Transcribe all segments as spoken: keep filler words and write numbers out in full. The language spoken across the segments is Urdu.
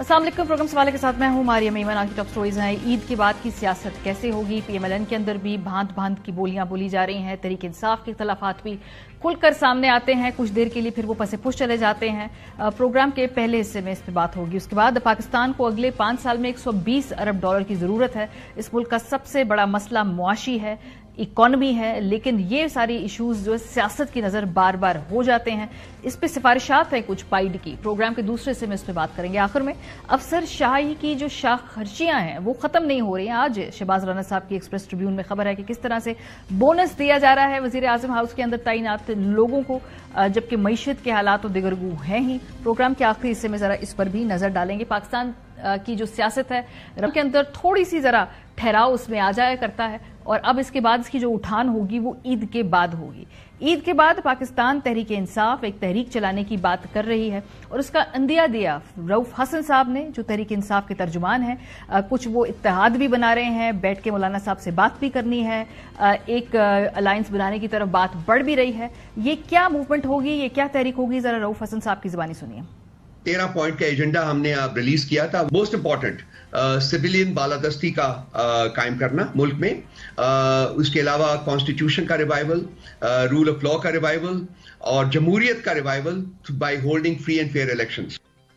अस्सलाम वालेकुम। प्रोग्राम सवाल के साथ मैं हूं मारियम ईमान। आज की टॉप स्टोरीज हैं। ईद के बाद की सियासत कैसे होगी, पीएमएलएन के अंदर भी भांत भांत की बोलियां बोली जा रही हैं, तहरीक इंसाफ के इख्तलाफात भी खुलकर सामने आते हैं, कुछ देर के लिए फिर वो पसे पुश चले जाते हैं। प्रोग्राम के पहले हिस्से में इस पर बात होगी। उसके बाद पाकिस्तान को अगले पांच साल में एक सौ बीस अरब डॉलर की जरूरत है। इस मुल्क का सबसे बड़ा मसला मुआशी है, इकॉनमी है, लेकिन ये सारी इश्यूज जो सियासत की नजर बार बार हो जाते हैं। इस पे सिफारिशात हैं कुछ पाइड की। प्रोग्राम के दूसरे हिस्से में इस पे बात करेंगे। आखिर में अफसर शाही की जो शाख खर्चियां हैं वो खत्म नहीं हो रही हैं। आज शहबाज राना साहब की एक्सप्रेस ट्रिब्यून में खबर है कि किस तरह से बोनस दिया जा रहा है वजीर आजम हाउस के अंदर तैनात लोगों को, जबकि मईशत के हालात दिगरगू हैं ही। प्रोग्राम के आखिरी हिस्से में जरा इस पर भी नजर डालेंगे। पाकिस्तान की जो सियासत है के अंदर थोड़ी सी जरा ठहराव उसमें आ जाया करता है, और अब इसके बाद इसकी जो उठान होगी वो ईद के बाद होगी। ईद के बाद पाकिस्तान तहरीक इंसाफ एक तहरीक चलाने की बात कर रही है, और उसका अंदिया दिया रऊफ हसन साहब ने, जो तहरीक इंसाफ के तर्जुमान हैं। कुछ वो इत्तेहाद भी बना रहे हैं, बैठ के मौलाना साहब से बात भी करनी है, एक अलायंस बनाने की तरफ बात बढ़ भी रही है। ये क्या मूवमेंट होगी, ये क्या तहरीक होगी, जरा रऊफ हसन साहब की जुबानी सुनिए। तेरह पॉइंट का एजेंडा हमने अब रिलीज किया था। मोस्ट इंपॉर्टेंट सिविलियन बालादस्ती का कायम करना मुल्क में, uh, उसके अलावा कॉन्स्टिट्यूशन का रिवाइवल, रूल ऑफ लॉ का रिवाइवल और जमहूरियत का revival by holding free and fair elections.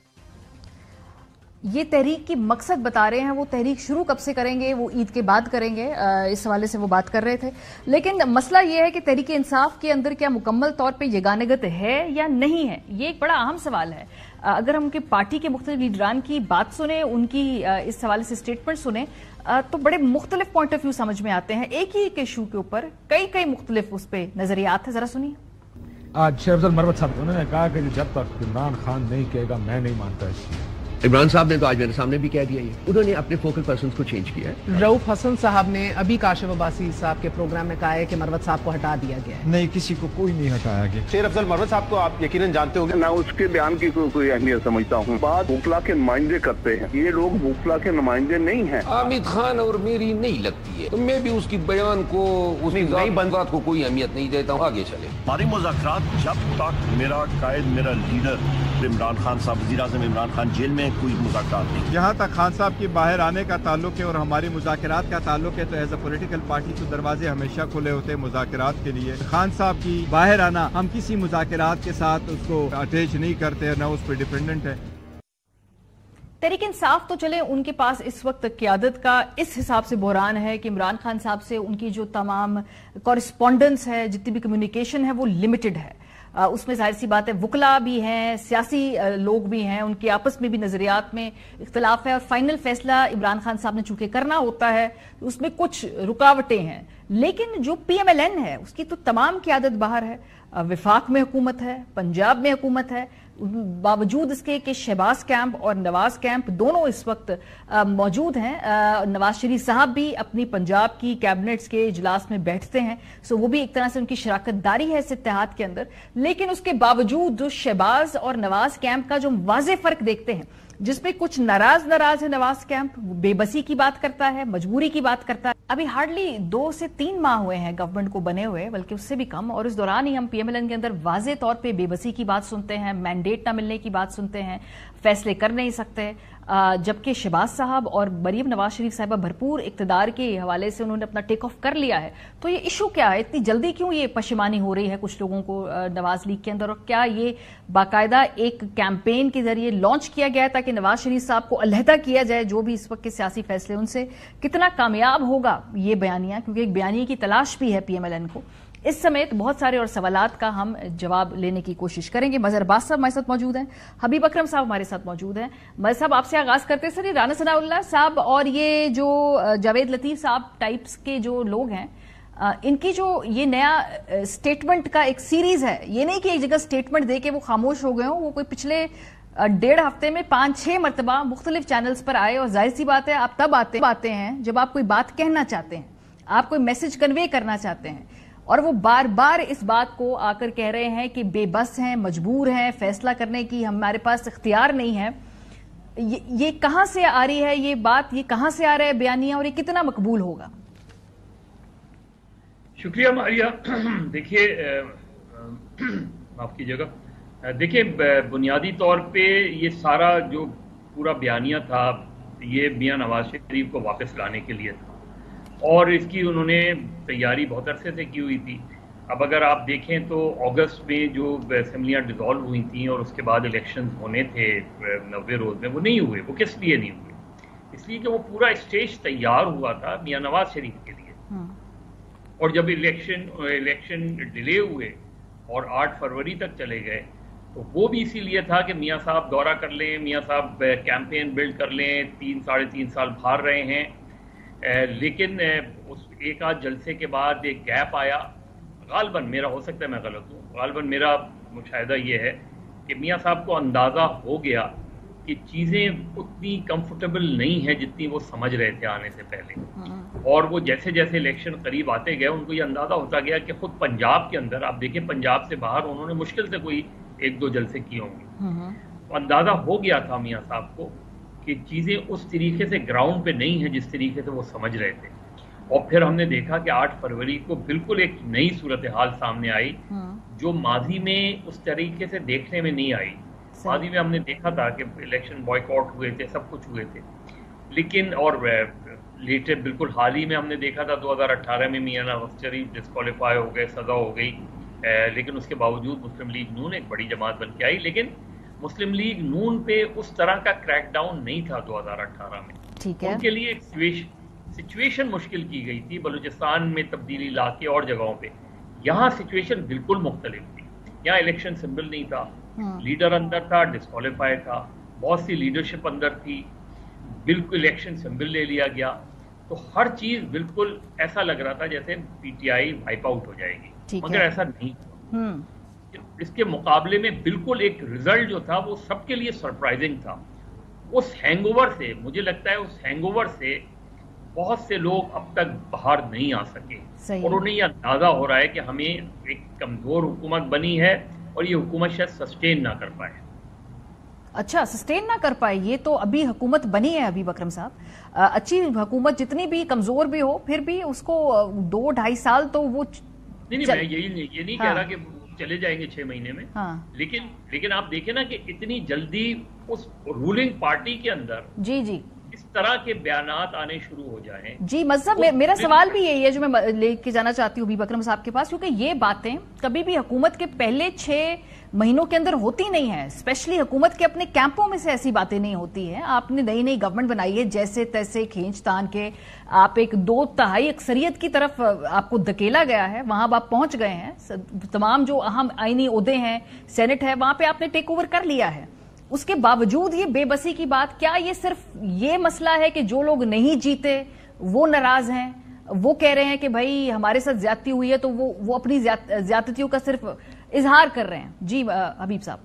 ये तहरीक की मकसद बता रहे हैं। वो तहरीक शुरू कब से करेंगे, वो ईद के बाद करेंगे, इस हवाले से वो बात कर रहे थे। लेकिन मसला ये है कि तहरीक इंसाफ के अंदर क्या मुकम्मल तौर पे यगानगत है या नहीं है, ये एक बड़ा अहम सवाल है। अगर हम उनकी पार्टी के मुख्तलिफ लीडरान की बात सुने, उनकी इस हवाले से स्टेटमेंट सुने, तो बड़े मुख्तलिफ पॉइंट ऑफ व्यू समझ में आते हैं। एक ही एक इशू के ऊपर कई कई मुख्तलिफ उस पर नजरियात है। जरा सुनिए। आज शेख अफजल मरवत साहब उन्होंने कहा कि जब तक इमरान खान नहीं कहेगा मैं नहीं मानता इस चीज। इमरान साहब ने तो आज मेरे सामने भी कह दिया, ये उन्होंने अपने फोकल पर्सन को चेंज किया है। रऊफ हसन साहब ने अभी काशिफ अब्बासी साहब के प्रोग्राम में कहा है कि मरवत साहब को हटा दिया गया है। नहीं, किसी को कोई नहीं हटाया गया। शेख अफजल मरवत साहब को आप यकीनन जानते होंगे। मैं उसके बयान की को, कोई अहमियत समझता हूँ। बात वकला के नुमाइंदे करते हैं, ये लोग वकला के नुमाइंदे नहीं हैं। हामिद खान और मेरी नहीं लगती है, तो मैं भी उसकी बयान को, उसकी बात को कोई अहमियत नहीं देता हूँ। आगे चले हमारे मुज़ाकरात, जब तक मेरा कायद, मेरा लीडर इमरान खान साहब, वज़ीर आज़म इमरान खान जेल में, कोई मुज़ाकरात नहीं। जहाँ तक खान साहब की बाहर आने का ताल्लुक है और हमारी मुज़ाकरात का ताल्लुक है, तो एज अ पॉलिटिकल पार्टी तो दरवाजे हमेशा खुले होते हैं मुज़ाकरात के लिए। खान साहब की बाहर आना, हम किसी मुज़ाकरात के साथ उसको अटैच नहीं करते, न उस पर डिपेंडेंट है। तहरीक इंसाफ तो चले, उनके पास इस वक्त क़यादत का इस हिसाब से बहरान है कि इमरान खान साहब से उनकी जो तमाम कॉरेस्पॉन्डेंस है, जितनी भी कम्युनिकेशन है, वो लिमिटेड है। उसमें जाहिर सी बात है वकला भी हैं, सियासी लोग भी हैं, उनके आपस में भी नजरियात में इख्तलाफ है, और फाइनल फैसला इमरान खान साहब ने चूंकि करना होता है, उसमें कुछ रुकावटें हैं। लेकिन जो पीएमएलएन है उसकी तो तमाम क़यादत बाहर है। विफाक में हुकूमत है, पंजाब में हुकूमत है, बावजूद इसके कि शहबाज कैंप और नवाज कैंप दोनों इस वक्त मौजूद हैं। नवाज शरीफ साहब भी अपनी पंजाब की कैबिनेट्स के इजलास में बैठते हैं, सो वो भी एक तरह से उनकी शराकत दारी है इस इत्तेहाद के अंदर। लेकिन उसके बावजूद जो शहबाज और नवाज कैंप का जो वाज़ेह फर्क देखते हैं, जिसमें कुछ नाराज नाराज है नवाज कैंप, बेबसी की बात करता है, मजबूरी की बात करता है। अभी हार्डली दो से तीन माह हुए हैं गवर्नमेंट को बने हुए, बल्कि उससे भी कम, और इस दौरान ही हम पीएमएलएन के अंदर वाज़ेह तौर पे बेबसी की बात सुनते हैं, मैंडेट ना मिलने की बात सुनते हैं, फैसले कर नहीं सकते। जबकि शहबाज साहब और मरीम नवाज शरीफ साहिबा भरपूर इक्तदार के हवाले से उन्होंने अपना टेक ऑफ कर लिया है। तो ये इशू क्या है, इतनी जल्दी क्यों ये पशेमानी हो रही है कुछ लोगों को नवाज लीग के अंदर, और क्या ये बाकायदा एक कैंपेन के जरिए लॉन्च किया गया ताकि नवाज शरीफ साहब को अलहदा किया जाए, जो भी इस वक्त के सियासी फैसले उनसे, कितना कामयाब होगा ये बयानिया, क्योंकि एक बयानिए की तलाश भी है पीएमएलएन को। इस समेत बहुत सारे और सवालात का हम जवाब लेने की कोशिश करेंगे। मजहर अब्बास साहब हमारे साथ मौजूद हैं, हबीब अकरम साहब हमारे साथ मौजूद हैं। मजहर साहब, आपसे आगाज करते सर, ये राना सनाउल्लाह साहब और ये जो जावेद लतीफ साहब टाइप्स के जो लोग हैं, इनकी जो ये नया स्टेटमेंट का एक सीरीज है, ये नहीं कि एक जगह स्टेटमेंट दे के वो खामोश हो गए हों, वो कोई पिछले डेढ़ हफ्ते में पांच छह मरतबा मुख्तलिफ चैनल्स पर आए, और जाहिर सी बात है आप तब आते आते हैं जब आप कोई बात कहना चाहते हैं, आप कोई मैसेज कन्वे करना चाहते हैं, और वो बार बार इस बात को आकर कह रहे हैं कि बेबस हैं, मजबूर हैं, फैसला करने की हमारे पास इख्तियार नहीं है। ये, ये कहां से आ रही है ये बात, ये कहां से आ रहा है बयानिया, और ये कितना मकबूल होगा? शुक्रिया मारिया। देखिए, माफ कीजिएगा, देखिए बुनियादी तौर पे ये सारा जो پورا بیانیہ تھا یہ میاں نواز شریف کو واپس لانے کے لیے تھا اور اس کی انہوں نے تیاری بہت عرصے سے کی ہوئی تھی. اب اگر آپ دیکھیں تو اگست میں جو اسمبلیاں ڈیزالو ہوئی تھیں اور اس کے بعد الیکشنز ہونے تھے نوے روز میں، وہ نہیں ہوئے. وہ کس لیے نہیں ہوئے؟ اس لیے کہ وہ پورا اسٹیج تیار ہوا تھا میاں نواز شریف کے لیے. اور جب الیکشن الیکشن ڈیلے ہوئے اور آٹھ فروری تک چلے گئے تو وہ بھی اسی لیے تھا کہ میاں صاحب دورہ کر لیں، میاں صاحب کیمپین بلڈ کر لیں. تین ساڑھے تین سال بھار رہے ہیں، لیکن اس ایک آدھ جلسے کے بعد ایک گیپ آیا. غالباً میرا، ہو سکتا ہے میں غلط ہوں، غالباً میرا مشاہدہ یہ ہے کہ میاں صاحب کو اندازہ ہو گیا کہ چیزیں اتنی کمفرٹیبل نہیں ہیں جتنی وہ سمجھ رہے تھے آنے سے پہلے. اور وہ جیسے جیسے الیکشن قریب آتے گئے ان کو یہ اندازہ ہوتا گیا کہ خود پنجاب کے اندر، آپ دیکھیں پنجاب سے باہر انہوں نے مشکل سے کوئی ایک دو جلسے کیے ہوں گے. اندازہ ہو گیا تھا میاں صاحب کو کہ چیزیں اس طریقے سے گراؤنڈ پہ نہیں ہیں جس طریقے سے وہ سمجھ رہے تھے. اور پھر ہم نے دیکھا کہ آٹھ فروری کو بالکل ایک نئی صورتحال سامنے آئی جو ماضی میں اس طریقے سے دیکھنے میں نہیں آئی. ماضی میں ہم نے دیکھا تھا کہ الیکشن بوائیکاٹ ہوئے تھے، سب کچھ ہوئے تھے، لیکن اور لیٹر بالکل حال ہی میں ہم نے دیکھا تھا دو ہزار اٹھارہ میں میاں نواز شریف ڈسکوالیفائی ہو گئے، سزا ہو گئی، لیکن اس کے باوجود مسلم لیگ نون ایک بڑی جماعت بن کے آئی. لیکن مسلم لیگ نون پہ اس طرح کا کریک ڈاؤن نہیں تھا دو ہزار اٹھارہ میں. ان کے لیے سچویشن مشکل کی گئی تھی بلوچستان میں تبدیلی لا کے اور جگہوں پہ. یہاں سچویشن بالکل مختلف تھی. یہاں الیکشن سمبل نہیں تھا، لیڈر اندر تھا، ڈسکوالیفائی تھا، بہت سی لیڈرشپ اندر تھی، بالکل الیکشن سمبل لے لیا گیا. تو ہر چیز بالکل ایسا لگ رہا تھا جیسے P T I wipe out ہو جائے گی، مگر ایسا نہیں تھا. اس کے مقابلے میں بالکل ایک ریزلٹ جو تھا وہ سب کے لیے سرپرائزنگ تھا. اس ہینگ اوور سے، مجھے لگتا ہے اس ہینگ اوور سے بہت سے لوگ اب تک باہر نہیں آ سکے اور انہیں یہ اندازہ ہو رہا ہے کہ ہمیں ایک کمزور حکومت بنی ہے اور یہ حکومت شاید سسٹین نہ کر پائے. اچھا، سسٹین نہ کر پائے. یہ تو ابھی حکومت بنی ہے ابھی اکرم صاحب. اچھی حکومت جتنی بھی کمزور بھی ہو پھر بھی اس کو دو ڈھائی سال تو وہ نہیں نہیں میں یہی یہ نہیں کہہ رہا کہ چلے جائیں گے چھ مہینے میں، لیکن لیکن آپ دیکھیں نا کہ اتنی جلدی اس رولنگ پارٹی کے اندر جی جی اس طرح کے بیانات آنے شروع ہو جائیں. جی مذہب میرا سوال بھی یہی ہے جو میں لے کے جانا چاہتی ہوں حبیب اکرم صاحب کے پاس، کیونکہ یہ باتیں کبھی بھی حکومت کے پہلے چھ مہینوں کے اندر ہوتی نہیں ہیں. اسپیشلی حکومت کے اپنے کیمپوں میں سے ایسی باتیں نہیں ہوتی ہیں. آپ نے نئی نئی گورنمنٹ بنائی ہے، جیسے تیسے کھینچ تان کے آپ ایک دو تہائی اکثریت کی طرف آپ کو دھکیلا گیا ہے، وہاں آپ پہنچ گئے ہیں. تمام جو اہم آئینی عہدے ہیں، سینٹ ہے، وہاں پہ آپ نے ٹیک اوور کر لیا ہے. اس کے باوجود یہ بے بسی کی بات، کیا یہ صرف یہ مسئلہ ہے کہ جو لوگ نہیں جیتے وہ ناراض ہیں، وہ کہہ رہے ہیں کہ بھائی ہمارے ساتھ زیادتی ہوئی ہے تو وہ وہ اپنی زیادتیوں کا صرف اظہار کر رہے ہیں؟ جی حبیب صاحب.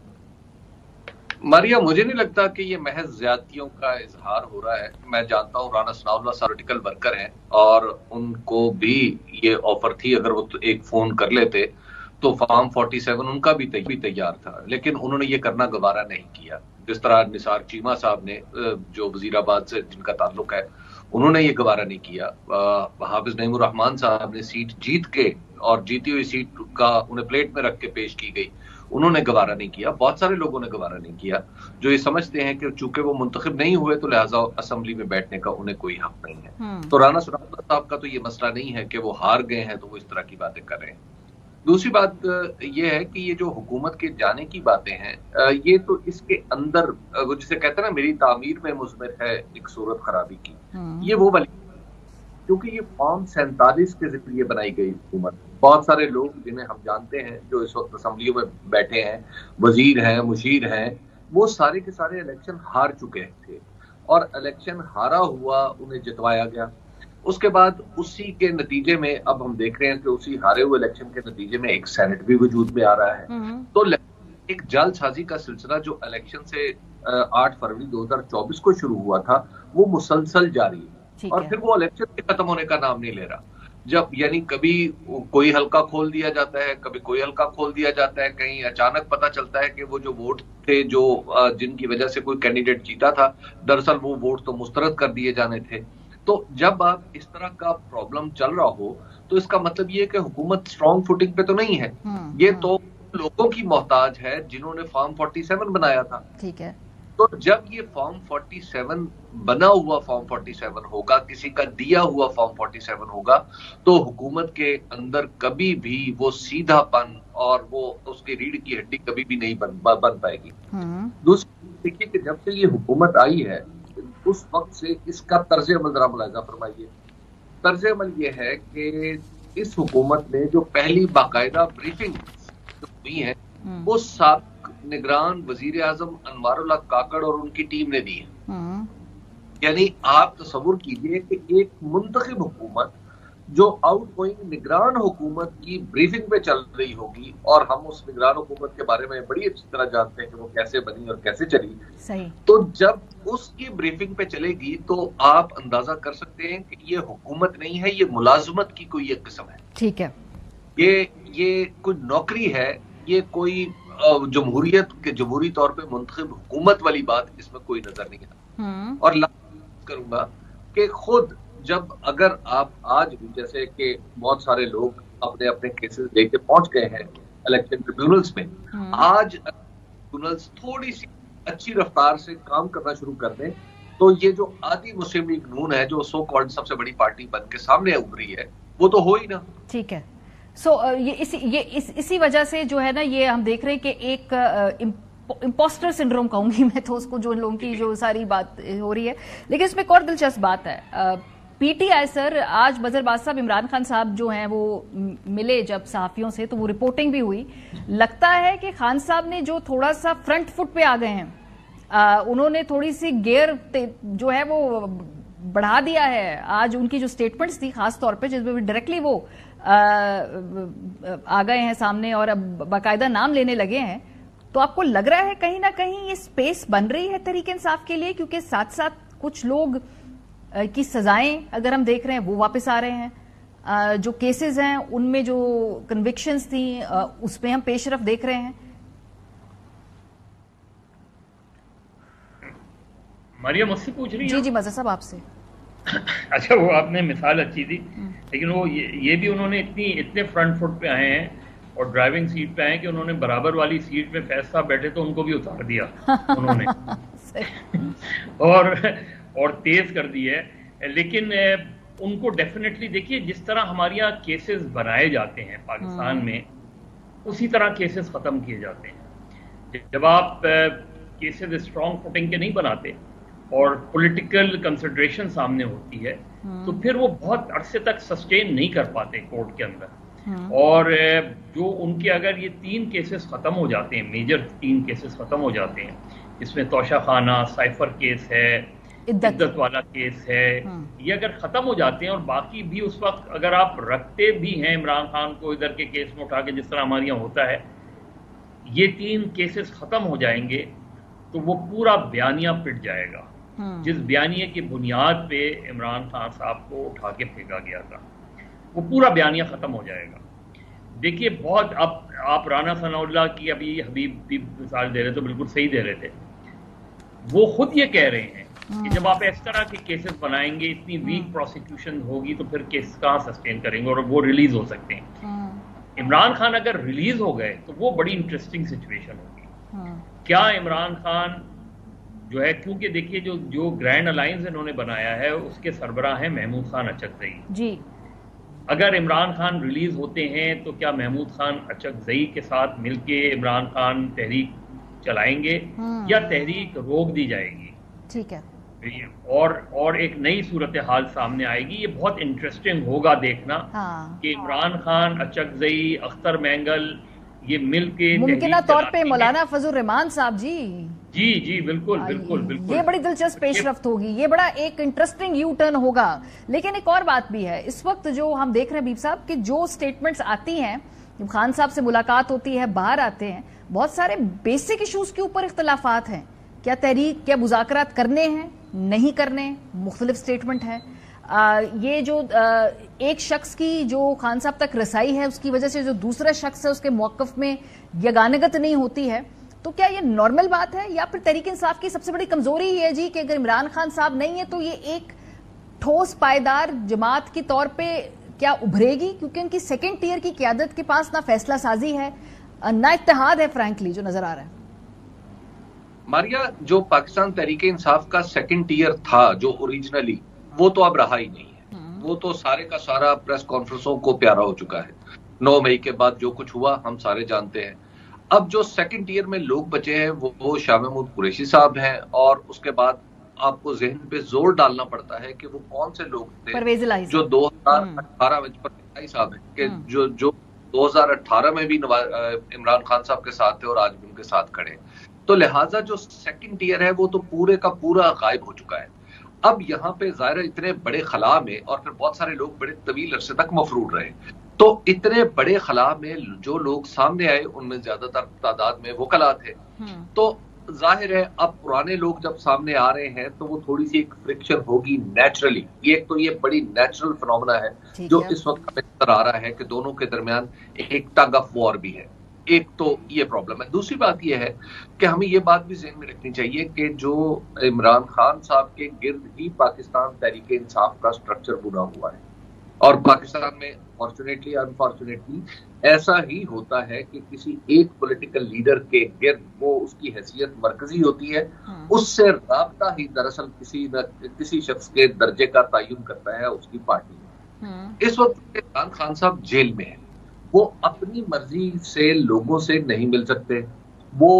ماریا، مجھے نہیں لگتا کہ یہ محض زیادتیوں کا اظہار ہو رہا ہے. میں جانتا ہوں رانا ثناء اللہ صاحب پولیٹیکل ورکر ہیں اور ان کو بھی یہ آفر تھی، اگر وہ ایک فون کر لیتے تو فارم فورٹی سیون ان کا بھی تیار تھا، لیکن انہوں نے یہ کرنا گوارا نہیں کیا. جس طرح نثار چیمہ صاحب نے جو وزیر آباد سے جن کا تعلق ہے، انہوں نے یہ گوارا نہیں کیا. حافظ نعیم الرحمان صاحب نے سیٹ جیت کے اور جیتی ہوئی سیٹ کا انہیں پلیٹ میں رکھ کے پیش کی گئی، انہوں نے گوارا نہیں کیا. بہت سارے لوگوں نے گوارا نہیں کیا جو یہ سمجھتے ہیں کہ چونکہ وہ منتخب نہیں ہوئے تو لہٰذا اسمبلی میں بیٹھنے کا انہیں کوئی حق نہیں ہے. تو رانا ثناء اللہ صاحب کا تو یہ مسئلہ نہیں ہے کہ وہ ہار گئے ہیں تو وہ اس طرح کی باتیں کر رہے ہیں. دوسری بات یہ ہے کہ یہ جو حکومت کے جانے کی باتیں ہیں، یہ تو اس کے اندر وہ جسے کہتے ہیں نا میری تعمیر میں مضمر ہے ایک صورت خرابی کی، یہ وہ والی، کیونکہ یہ فارم سینتالیس کے ذریعے بنائی گئی حکومت. بہت سارے لوگ جنہیں ہم جانتے ہیں جو اس وقت اسمبلیوں میں بیٹھے ہیں، وزیر ہیں، مشیر ہیں، وہ سارے کے سارے الیکشن ہار چکے تھے اور الیکشن ہارا ہوا انہیں جتوایا گیا. اس کے بعد اسی کے نتیجے میں اب ہم دیکھ رہے ہیں کہ اسی ہارے ہوئے الیکشن کے نتیجے میں ایک سینٹ بھی وجود میں آ رہا ہے. تو ایک جعل سازی کا سلسلہ جو الیکشن سے آٹھ فروری دو ہزار چوبیس کو شروع ہوا تھا وہ مسلسل جاری ہے اور پھر وہ الیکشن کے ختم ہونے کا نام نہیں لے رہا. جب یعنی کبھی کوئی حلقہ کھول دیا جاتا ہے، کبھی کوئی حلقہ کھول دیا جاتا ہے، کہیں اچانک پتہ چلتا ہے کہ وہ جو ووٹ تھے جو جن کی وجہ سے کوئی کینڈیڈیٹ جیتا تھا، دراصل وہ ووٹ تو مسترد کر دیے جانے تھے. تو جب آپ اس طرح کا پرابلم چل رہا ہو تو اس کا مطلب یہ کہ حکومت اسٹرانگ فوٹنگ پہ تو نہیں ہے. یہ تو لوگوں کی محتاج ہے جنہوں نے فارم فورٹی سیون بنایا تھا. ٹھیک ہے. تو جب یہ فارم فورٹی سیون بنا ہوا فارم فورٹی سیون ہوگا، کسی کا دیا ہوا فارم فورٹی سیون ہوگا، تو حکومت کے اندر کبھی بھی وہ سیدھا پن اور وہ اس کی ریڑھ کی ہڈی کبھی بھی نہیں بن, بن پائے گی. دوسری دیکھیے کہ جب سے یہ حکومت آئی ہے اس وقت سے اس کا طرز عمل ذرا ملاحظہ فرمائیے. طرز عمل یہ ہے کہ اس حکومت نے جو پہلی باقاعدہ بریفنگ ہوئی ہے وہ سابق نگران وزیر اعظم انوار اللہ کاکڑ اور ان کی ٹیم نے دی ہے. یعنی آپ تصور کیجئے کہ ایک منتخب حکومت جو آؤٹ گوئنگ نگران حکومت کی بریفنگ پہ چل رہی ہوگی، اور ہم اس نگران حکومت کے بارے میں بڑی اچھی طرح جانتے ہیں کہ وہ کیسے بنی اور کیسے چلی. صحیح. تو جب اس کی بریفنگ پہ چلے گی تو آپ اندازہ کر سکتے ہیں کہ یہ حکومت نہیں ہے، یہ ملازمت کی کوئی ایک قسم ہے. ٹھیک ہے. یہ یہ کوئی نوکری ہے، یہ کوئی جمہوریت کے جمہوری طور پہ منتخب حکومت والی بات اس میں کوئی نظر نہیں ہے. اور لاحظ کروں گا کہ خود جب اگر آپ آج بھی جیسے کہ بہت سارے لوگ اپنے اپنے کیسز لے کے پہنچ گئے ہیں الیکشن ٹریبیونلز میں، آج ٹریبیونلز تھوڑی سی اچھی رفتار سے کام کرنا شروع کر دیں تو یہ جو آدھی مسلم لیگ نون ہے جو سو کالڈ سب سے بڑی پارٹی بن کے سامنے ابھری ہے وہ تو ہو ہی نا. ٹھیک ہے. سو یہ اسی یہ اسی وجہ سے جو ہے نا یہ ہم دیکھ رہے ہیں کہ ایک امپوسٹر سنڈروم کہوں گی میں تو اس کو، جو لوگوں کی جو ساری بات ہو رہی ہے. لیکن اس میں ایک اور دلچسپ بات ہے. پی ٹی آئی سر آج بظر باز صاحب عمران خان صاحب جو ہیں وہ ملے جب صحافیوں سے تو وہ رپورٹنگ بھی ہوئی. لگتا ہے کہ خان صاحب نے جو تھوڑا سا فرنٹ فٹ پہ آ گئے ہیں، انہوں نے تھوڑی سی گیئر جو ہے وہ بڑھا دیا ہے. آج ان کی جو سٹیٹمنٹس تھی خاص طور پہ جس میں ڈائریکٹلی وہ آ گئے ہیں سامنے اور اب باقاعدہ نام لینے لگے ہیں، تو آپ کو لگ رہا ہے کہیں نہ کہیں یہ سپیس بن رہی ہے تحریک انصاف کے لیے؟ کیونکہ ساتھ ساتھ کچھ لوگ کی سزائیں اگر ہم دیکھ رہے ہیں وہ واپس آ رہے ہیں، جو کیسز ہیں ان میں جو کنوکشنز تھیں اس پہ ہم پیش رفت دیکھ رہے ہیں. مریم مجھ سے پوچھ رہی ہے؟ جی جی مظہر صاحب آپ سے. اچھا، وہ آپ نے مثال اچھی دی، لیکن وہ یہ بھی انہوں نے اتنی اتنے فرنٹ فٹ پہ آئے ہیں اور ڈرائیونگ سیٹ پہ آئے کہ انہوں نے برابر والی سیٹ میں فیض صاحب بیٹھے تو ان کو بھی اتار دیا انہوں نے اور اور تیز کر دی ہے. لیکن ان کو ڈیفینیٹلی دیکھیے جس طرح ہمارے یہاں کیسز بنائے جاتے ہیں پاکستان میں اسی طرح کیسز ختم کیے جاتے ہیں. جب آپ کیسز اسٹرانگ فوٹنگ کے نہیں بناتے اور پولیٹیکل کنسیڈریشن سامنے ہوتی ہے تو پھر وہ بہت عرصے تک سسٹین نہیں کر پاتے کورٹ کے اندر. اور جو ان کے اگر یہ تین کیسز ختم ہو جاتے ہیں، میجر تین کیسز ختم ہو جاتے ہیں، اس میں توشہ خانہ، سائفر کیس ہے، عدت والا کیس ہے، یہ اگر ختم ہو جاتے ہیں اور باقی بھی اس وقت اگر آپ رکھتے بھی ہیں عمران خان کو ادھر کے کیس میں اٹھا کے جس طرح ہمارے یہاں ہوتا ہے، یہ تین کیسز ختم ہو جائیں گے تو وہ پورا بیانیہ پٹ جائے گا جس بیانیے کی بنیاد پہ عمران خان صاحب کو اٹھا کے پھینکا گیا تھا، وہ پورا بیانیہ ختم ہو جائے گا. دیکھیے بہت اب آپ رانا ثناء اللہ کی ابھی حبیب بھی مثال دے رہے تھے، بالکل صحیح دے رہے تھے. وہ خود یہ کہہ رہے ہیں کہ جب آپ اس طرح کے کیسز بنائیں گے، اتنی ویک پروسیکیوشن ہوگی تو پھر کیس کہاں سسٹین کریں گے اور وہ ریلیز ہو سکتے ہیں. عمران خان اگر ریلیز ہو گئے تو وہ بڑی انٹرسٹنگ سچویشن ہوگی. کیا عمران خان جو ہے، کیونکہ دیکھیے جو جو گرینڈ الائنس انہوں نے بنایا ہے اس کے سربراہ ہیں محمود خان اچکزئی جی. اگر عمران خان ریلیز ہوتے ہیں تو کیا محمود خان اچکزئی کے ساتھ مل کے عمران خان تحریک چلائیں گے یا تحریک روک دی جائے گی؟ ٹھیک ہے. اور اور ایک نئی صورتحال سامنے آئے گی. یہ بہت انٹرسٹنگ ہوگا دیکھنا کہ عمران خان، اچکزئی، اختر مینگل یہ مل کے ممکنہ طور پہ مولانا فضل الرحمان صاحب جی جی جی بالکل بالکل بالکل یہ بڑی دلچسپ پیش رفت ہوگی، یہ بڑا ایک انٹرسٹنگ یو ٹرن ہوگا. لیکن ایک اور بات بھی ہے اس وقت جو ہم دیکھ رہے ہیں بیب صاحب کہ جو سٹیٹمنٹس آتی ہیں، خان صاحب سے ملاقات ہوتی ہے، باہر آتے ہیں، بہت سارے بیسک ایشوز کے اوپر اختلافات ہیں. کیا تحریک، کیا مذاکرات کرنے ہیں نہیں کرنے، مختلف سٹیٹمنٹ ہے. یہ جو ایک شخص کی جو خان صاحب تک رسائی ہے اس کی وجہ سے جو دوسرا شخص ہے اس کے موقف میں یگانگت نہیں ہوتی ہے، تو کیا یہ نارمل بات ہے یا پھر تحریک انصاف کی سب سے بڑی کمزوری یہ ہے جی کہ اگر عمران خان صاحب نہیں ہے تو یہ ایک ٹھوس پائیدار جماعت کی طور پہ کیا ابھرے گی؟ کیونکہ ان کی سیکنڈ ٹیئر کی قیادت کے پاس نہ فیصلہ سازی ہے نہ اتحاد ہے، فرینکلی جو نظر آ رہا ہے. ماریا، جو پاکستان تحریک انصاف کا سیکنڈ ٹیئر تھا جو اوریجنلی، وہ تو اب رہا ہی نہیں ہے. وہ تو سارے کا سارا پریس کانفرنسوں کو پیارا ہو چکا ہے. نو مئی کے بعد جو کچھ ہوا ہم سارے جانتے ہیں. اب جو سیکنڈ ٹیئر میں لوگ بچے ہیں وہ شاہ محمود قریشی صاحب ہیں، اور اس کے بعد آپ کو ذہن پہ زور ڈالنا پڑتا ہے کہ وہ کون سے لوگ تھے جو دو ہزار اٹھارہ میں پرویز صاحب ہیں کہ جو جو دو ہزار اٹھارہ میں بھی عمران خان صاحب کے ساتھ تھے اور آج بھی ان کے ساتھ کھڑے. تو لہٰذا جو سیکنڈ ٹیئر ہے وہ تو پورے کا پورا غائب ہو چکا ہے. اب یہاں پہ ظاہر اتنے بڑے خلا میں، اور پھر بہت سارے لوگ بڑے طویل عرصے تک مفرور رہے، تو اتنے بڑے خلا میں جو لوگ سامنے آئے ان میں زیادہ تر تعداد میں وکلا تھے. تو ظاہر ہے اب پرانے لوگ جب سامنے آ رہے ہیں تو وہ تھوڑی سی ایک فرکشن ہوگی نیچرلی. ایک تو یہ بڑی نیچرل فنومنا ہے جو اس وقت ہمیں نظر آ رہا ہے کہ دونوں کے درمیان ایک ٹگ آف وار بھی ہے. ایک تو یہ پرابلم ہے. دوسری بات یہ ہے کہ ہمیں یہ بات بھی ذہن میں رکھنی چاہیے کہ جو عمران خان صاحب کے گرد ہی پاکستان تحریک انصاف کا سٹرکچر بنا ہوا ہے، اور پاکستان میں فارچونیٹلی انفارچونیٹلی ایسا ہی ہوتا ہے کہ کسی ایک پولیٹیکل لیڈر کے گرد وہ اس کی حیثیت مرکزی ہوتی ہے. اس سے رابطہ ہی دراصل کسی نہ کسی شخص کے درجے کا تعین کرتا ہے اس کی پارٹی میں. اس وقت عمران خان صاحب جیل میں ہیں. وہ اپنی مرضی سے لوگوں سے نہیں مل سکتے. وہ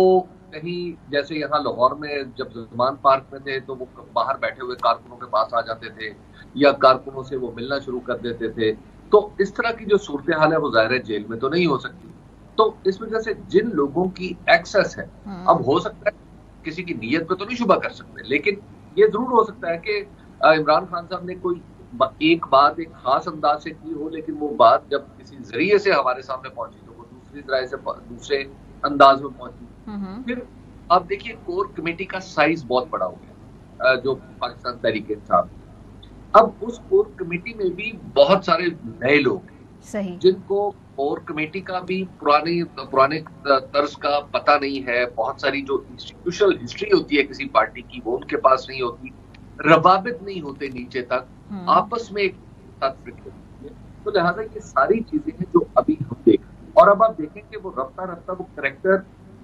کہیں جیسے یہاں لاہور میں جب زمان پارک میں تھے تو وہ باہر بیٹھے ہوئے کارکنوں کے پاس آ جاتے تھے یا کارکنوں سے وہ ملنا شروع کر دیتے تھے. تو اس طرح کی جو صورتحال ہے وہ ظاہر ہے جیل میں تو نہیں ہو سکتی. تو اس وجہ سے جن لوگوں کی ایکسس ہے، اب ہو سکتا ہے کسی کی نیت پہ تو نہیں شبہ کر سکتے، لیکن یہ ضرور ہو سکتا ہے کہ عمران خان صاحب نے کوئی ایک بات ایک خاص انداز سے کی ہو، لیکن وہ بات جب کسی ذریعے سے ہمارے سامنے پہنچی تو وہ دوسری طرح سے دوسرے انداز میں پہنچی. پھر آپ دیکھیے کور کمیٹی کا سائز بہت بڑا ہو گیا جو پاکستان تحریک انصاف. اب اس کور کمیٹی میں بھی بہت سارے نئے لوگ ہیں جن کو کور کمیٹی کا بھی پرانے پرانے طرز کا پتہ نہیں ہے. بہت ساری جو انسٹیٹیوشنل ہسٹری ہوتی ہے کسی پارٹی کی وہ ان کے پاس نہیں ہوتی. روابط نہیں ہوتے نیچے تک، آپس میں ایک ساتھ فرقے ہوتی ہے. تو لہٰذا یہ ساری چیزیں ہیں جو ابھی ہم دیکھ، اور اب آپ دیکھیں کہ وہ رفتہ رفتہ وہ کریکٹر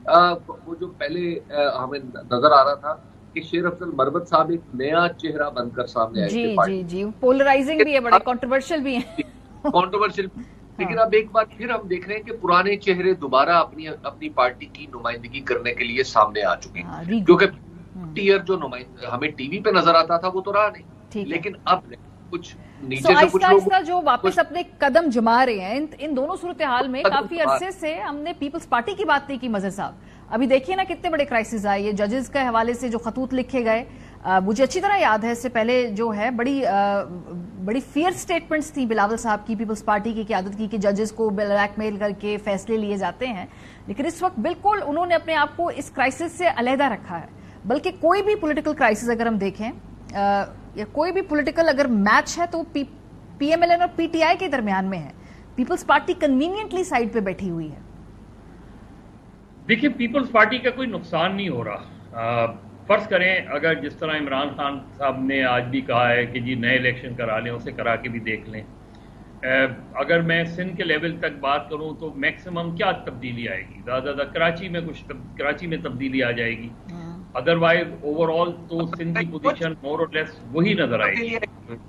وہ جو پہلے ہمیں نظر آ رہا تھا کہ شیر افضل مروت صاحب ایک نیا چہرہ بن کر سامنے آئے. جی جی جی پولرائزنگ بھی ہے، بڑے کنٹروورشل بھی ہیں. کنٹروورشل لیکن اب ایک بات پھر ہم دیکھ رہے ہیں کہ پرانے چہرے دوبارہ اپنی اپنی پارٹی کی نمائندگی کرنے کے لیے سامنے آ چکے ہیں. کیونکہ ٹیئر جو نمائندہ ہمیں ٹی وی پہ نظر آتا تھا وہ تو رہا نہیں، لیکن اب کچھ نیچے سے کچھ لوگ جو واپس اپنے قدم جما رہے ہیں. ان دونوں صورتحال میں کافی عرصے سے ہم نے پیپلز پارٹی کی بات نہیں کی. مظہر صاحب ابھی دیکھیے نا کتنے بڑے کرائسس آئے. یہ ججز کے حوالے سے جو خطوط لکھے گئے مجھے اچھی طرح یاد ہے. اس سے پہلے جو ہے بڑی بڑی فیئر سٹیٹمنٹس تھیں بلاول صاحب کی پیپلز پارٹی کی قیادت کی کہ ججز کو بلیک میل کر کے فیصلے لیے جاتے ہیں. لیکن اس وقت بالکل انہوں نے اپنے آپ کو اس کرائسس سے علیحدہ رکھا ہے. بلکہ کوئی بھی پولیٹیکل کرائسس اگر ہم دیکھیں یا کوئی بھی پولیٹیکل اگر میچ ہے تو پی ایم ایل این اور پی ٹی آئی کے درمیان میں ہے. پیپلز پارٹی کنوینئنٹلی سائڈ پہ بیٹھی ہوئی ہے. دیکھیں پیپلز پارٹی کا کوئی نقصان نہیں ہو رہا. فرض کریں اگر جس طرح عمران خان صاحب نے آج بھی کہا ہے کہ جی نئے الیکشن کرا لیں، اسے کرا کے بھی دیکھ لیں. اگر میں سندھ کے لیول تک بات کروں تو میکسیمم کیا تبدیلی آئے گی؟ زیادہ زیادہ کراچی میں کچھ کراچی میں تبدیلی آ جائے گی. ادروائز اوور آل تو سندھ کی پوزیشن مور اور لیس وہی نظر آئے گی.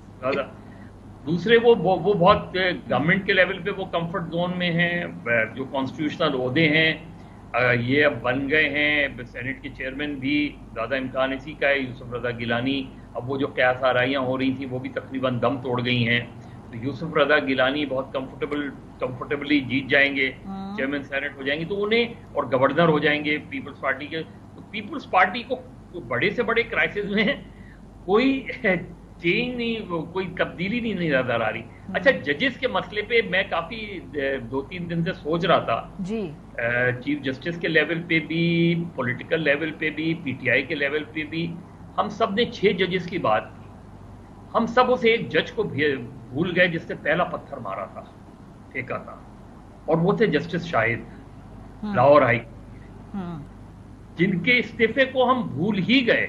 دوسرے وہ وہ بہت گورنمنٹ کے لیول پہ وہ کمفرٹ زون میں ہیں. جو کانسٹیٹیوشنل عہدے ہیں یہ اب بن گئے ہیں. سینٹ کے چیئرمین بھی زیادہ امکان اسی کا ہے یوسف رضا گیلانی. اب وہ جو قیاس آرائیاں ہو رہی تھیں وہ بھی تقریباً دم توڑ گئی ہیں. تو یوسف رضا گیلانی بہت کمفرٹیبل کمفرٹیبلی جیت جائیں گے، چیئرمین سینٹ ہو جائیں گے تو انہیں، اور گورنر ہو جائیں گے پیپلز پارٹی کے. پیپلز پارٹی کو بڑے سے بڑے کرائسس میں کوئی چینج نہیں، کوئی تبدیلی نہیں نظر آ رہی. اچھا ججز کے مسئلے پہ میں کافی دو تین دن سے سوچ رہا تھا. جی چیف جسٹس کے لیول پہ بھی، پولیٹیکل لیول پہ بھی، پی ٹی آئی کے لیول پہ بھی ہم سب نے چھ ججز کی بات کی. ہم سب اسے ایک جج کو بھول گئے جس سے پہلا پتھر مارا تھا، پھینکا تھا، اور وہ تھے جسٹس شاہد لاہور ہائی، جن کے استعفے کو ہم بھول ہی گئے